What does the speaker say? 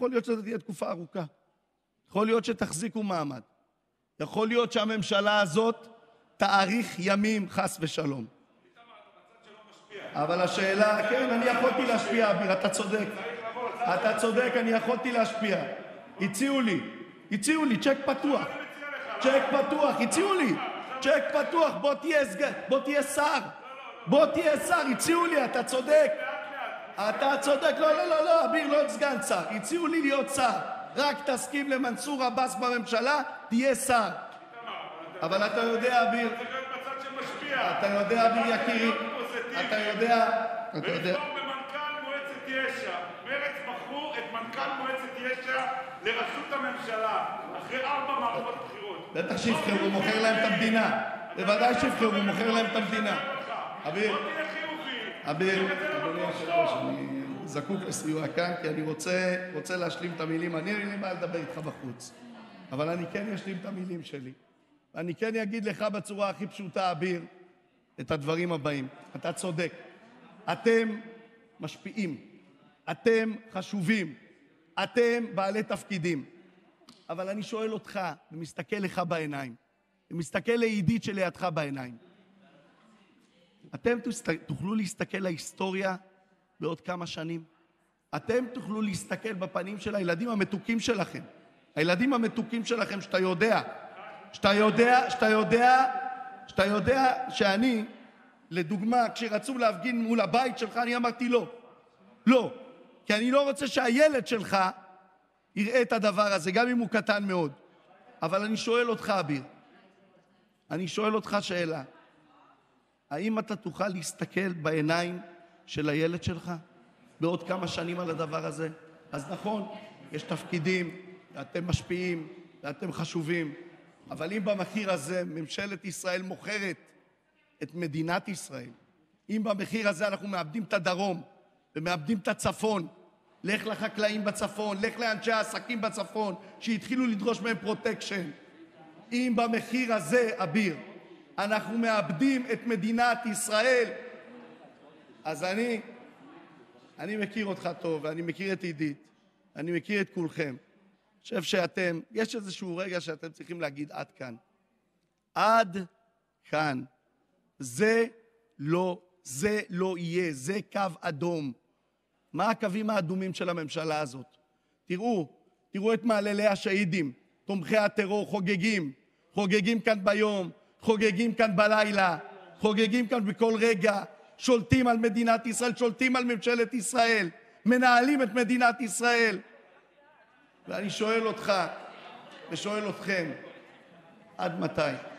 יכול להיות שזו תהיה תקופה ארוכה. יכול להיות שתחזיקו מעמד. יכול להיות שהממשלה הזאת תאריך ימים, חס ושלום. אבל השאלה, כן, אני יכולתי להשפיע, אביר, אתה צודק. אתה צודק, אני יכולתי להשפיע. הציעו לי, צ'ק פתוח. צ'ק פתוח, הציעו לי. צ'ק פתוח, בוא תהיה שר. בוא תהיה שר, הציעו לי, אתה צודק. אתה צודק, לא, אביר, לא סגן שר. הציעו לי להיות שר. רק תסכים למנסור עבאס בממשלה, תהיה שר. אבל אתה יודע, אביר, אתה יודע, אביר יקירי, אתה יודע, במנכ"ל מועצת יש"ע. מרצ בחרו את מנכ"ל מועצת יש"ע לראשות הממשלה, אחרי 4 מערכות בחירות. בטח שיבחרו, הוא מוכר להם את המדינה. בוודאי שיבחרו, הוא מוכר להם את המדינה. אביר, אדוני היושב-ראש, אני זקוק לסיוע כאן, כי אני רוצה להשלים את המילים. אני אין לי מה לדבר איתך בחוץ, אבל אני כן אשלים את המילים שלי. ואני כן אגיד לך בצורה הכי פשוטה, אביר, את הדברים הבאים. אתה צודק. אתם משפיעים. אתם חשובים. אתם בעלי תפקידים. אבל אני שואל אותך, ומסתכל לך בעיניים, ומסתכל לידיד שלידך בעיניים. אתם תוכלו להסתכל להיסטוריה בעוד כמה שנים? אתם תוכלו להסתכל בפנים של הילדים המתוקים שלכם. הילדים המתוקים שלכם, שאתה יודע שאני, לדוגמה, כשרצו להפגין מול הבית שלך, אני אמרתי לא, כי אני לא רוצה שהילד שלך יראה את הדבר הזה, גם אם הוא קטן מאוד. אבל אני שואל אותך, אביר, אני שואל אותך שאלה, האם אתה תוכל להסתכל בעיניים של הילד שלך בעוד כמה שנים על הדבר הזה? אז נכון, יש תפקידים, ואתם משפיעים, ואתם חשובים, אבל אם במחיר הזה ממשלת ישראל מוכרת את מדינת ישראל, אם במחיר הזה אנחנו מאבדים את הדרום ומאבדים את הצפון, לך לחקלאים בצפון, לך לאנשי העסקים בצפון שהתחילו לדרוש מהם פרוטקשן. אם במחיר הזה, אביר, אנחנו מאבדים את מדינת ישראל, אז אני מכיר אותך טוב, ואני מכיר את עידית, אני מכיר את כולכם. אני חושב שאתם, יש איזשהו רגע שאתם צריכים להגיד עד כאן. עד כאן. זה לא יהיה, זה קו אדום. מה הקווים האדומים של הממשלה הזאת? תראו את מעללי השהידים, תומכי הטרור חוגגים כאן ביום, חוגגים כאן בלילה, חוגגים כאן בכל רגע, שולטים על מדינת ישראל, שולטים על ממשלת ישראל, מנהלים את מדינת ישראל. ואני שואל אותך ושואל אתכם, עד מתי?